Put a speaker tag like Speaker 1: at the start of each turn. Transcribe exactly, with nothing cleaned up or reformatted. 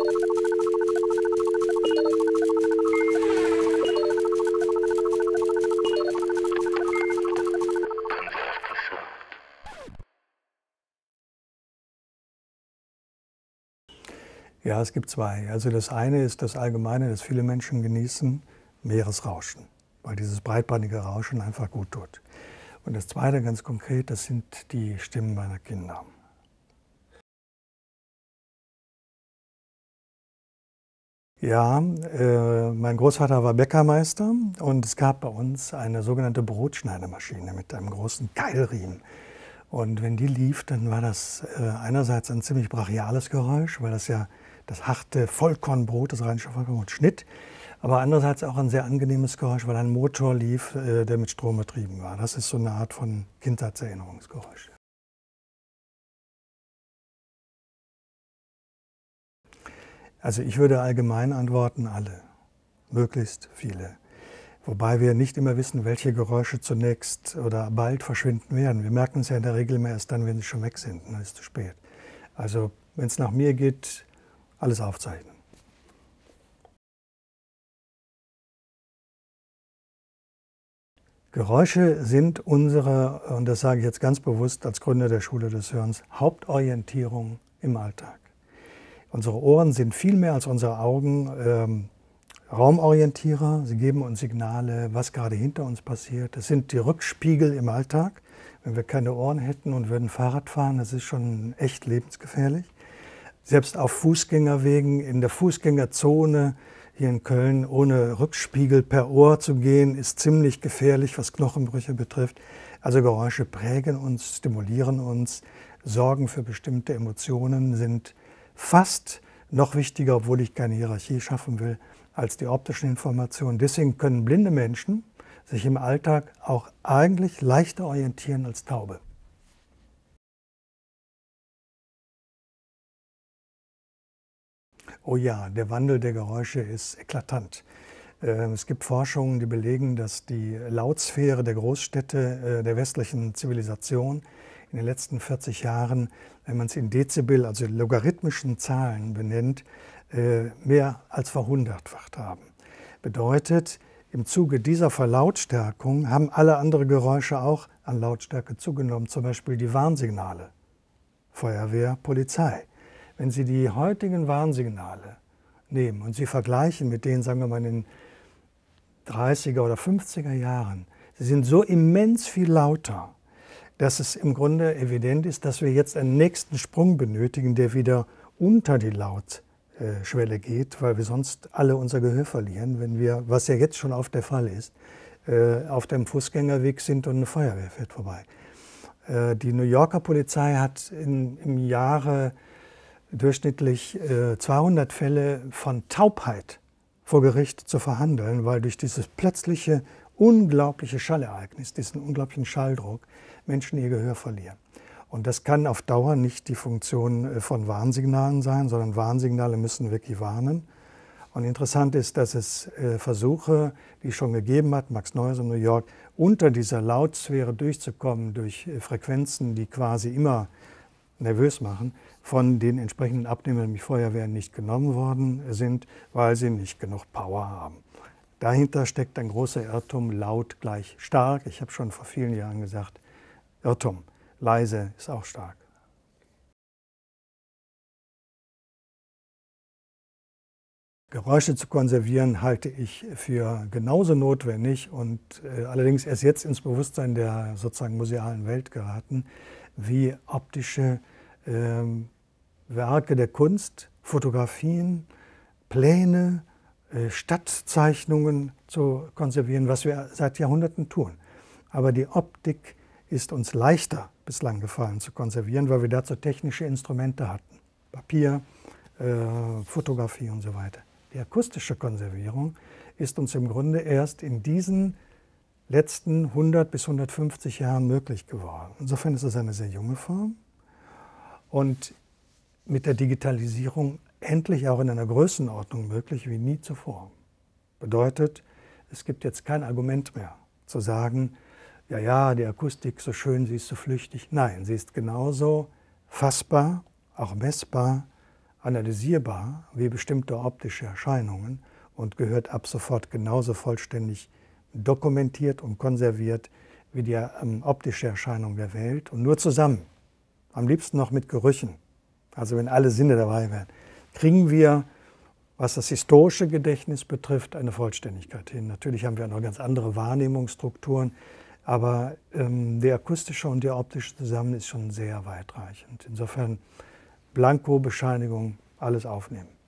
Speaker 1: Ja, es gibt zwei. Also das eine ist das Allgemeine, das viele Menschen genießen, Meeresrauschen, weil dieses breitbandige Rauschen einfach gut tut. Und das zweite ganz konkret, das sind die Stimmen meiner Kinder. Ja, äh, mein Großvater war Bäckermeister und es gab bei uns eine sogenannte Brotschneidemaschine mit einem großen Keilriemen. Und wenn die lief, dann war das äh, einerseits ein ziemlich brachiales Geräusch, weil das ja das harte Vollkornbrot, das rheinische Vollkornbrot, schnitt, aber andererseits auch ein sehr angenehmes Geräusch, weil ein Motor lief, äh, der mit Strom betrieben war. Das ist so eine Art von Kindheitserinnerungsgeräusch. Also ich würde allgemein antworten, alle, möglichst viele. Wobei wir nicht immer wissen, welche Geräusche zunächst oder bald verschwinden werden. Wir merken es ja in der Regel immer erst dann, wenn sie schon weg sind, dann ist es zu spät. Also wenn es nach mir geht, alles aufzeichnen. Geräusche sind unsere, und das sage ich jetzt ganz bewusst als Gründer der Schule des Hörens, Hauptorientierung im Alltag. Unsere Ohren sind viel mehr als unsere Augen ähm, Raumorientierer. Sie geben uns Signale, was gerade hinter uns passiert. Das sind die Rückspiegel im Alltag. Wenn wir keine Ohren hätten und würden Fahrrad fahren, das ist schon echt lebensgefährlich. Selbst auf Fußgängerwegen, in der Fußgängerzone hier in Köln, ohne Rückspiegel per Ohr zu gehen, ist ziemlich gefährlich, was Knochenbrüche betrifft. Also Geräusche prägen uns, stimulieren uns, sorgen für bestimmte Emotionen, sind fast noch wichtiger, obwohl ich keine Hierarchie schaffen will, als die optischen Informationen. Deswegen können blinde Menschen sich im Alltag auch eigentlich leichter orientieren als Taube. Oh ja, der Wandel der Geräusche ist eklatant. Es gibt Forschungen, die belegen, dass die Lautsphäre der Großstädte der westlichen Zivilisation in den letzten vierzig Jahren, wenn man es in Dezibel, also logarithmischen Zahlen benennt, mehr als verhundertfacht haben. Bedeutet, im Zuge dieser Verlautstärkung haben alle anderen Geräusche auch an Lautstärke zugenommen, zum Beispiel die Warnsignale, Feuerwehr, Polizei. Wenn Sie die heutigen Warnsignale nehmen und sie vergleichen mit denen, sagen wir mal, in den dreißiger oder fünfziger Jahren, sie sind so immens viel lauter, dass es im Grunde evident ist, dass wir jetzt einen nächsten Sprung benötigen, der wieder unter die Lautschwelle geht, weil wir sonst alle unser Gehör verlieren, wenn wir, was ja jetzt schon oft der Fall ist, auf dem Fußgängerweg sind und eine Feuerwehr fährt vorbei. Die New Yorker Polizei hat in, im Jahre durchschnittlich zweihundert Fälle von Taubheit vor Gericht zu verhandeln, weil durch dieses plötzliche, unglaubliche Schallereignis, diesen unglaublichen Schalldruck, Menschen ihr Gehör verlieren. Und das kann auf Dauer nicht die Funktion von Warnsignalen sein, sondern Warnsignale müssen wirklich warnen. Und interessant ist, dass es Versuche, die es schon gegeben hat, Max Neuhaus in New York, unter dieser Lautsphäre durchzukommen durch Frequenzen, die quasi immer nervös machen, von den entsprechenden Abnehmern, nämlich Feuerwehren, nicht genommen worden sind, weil sie nicht genug Power haben. Dahinter steckt ein großer Irrtum, laut gleich stark. Ich habe schon vor vielen Jahren gesagt, Irrtum, leise ist auch stark. Geräusche zu konservieren halte ich für genauso notwendig und äh, allerdings erst jetzt ins Bewusstsein der sozusagen musealen Welt geraten, wie optische ähm, Werke der Kunst, Fotografien, Pläne, äh, Stadtzeichnungen zu konservieren, was wir seit Jahrhunderten tun. Aber die Optik ist uns leichter bislang gefallen zu konservieren, weil wir dazu technische Instrumente hatten. Papier, äh, Fotografie und so weiter. Die akustische Konservierung ist uns im Grunde erst in diesen letzten hundert bis hundertfünfzig Jahren möglich geworden. Insofern ist es eine sehr junge Form und mit der Digitalisierung endlich auch in einer Größenordnung möglich wie nie zuvor. Bedeutet, es gibt jetzt kein Argument mehr zu sagen, ja, ja, die Akustik so schön, sie ist so flüchtig. Nein, sie ist genauso fassbar, auch messbar, analysierbar wie bestimmte optische Erscheinungen und gehört ab sofort genauso vollständig dokumentiert und konserviert wie die ähm, optische Erscheinung der Welt und nur zusammen, am liebsten noch mit Gerüchen, also wenn alle Sinne dabei wären, kriegen wir, was das historische Gedächtnis betrifft, eine Vollständigkeit hin. Natürlich haben wir noch ganz andere Wahrnehmungsstrukturen, aber ähm, der akustische und der optische zusammen ist schon sehr weitreichend. Insofern Blanko-Bescheinigung, alles aufnehmen.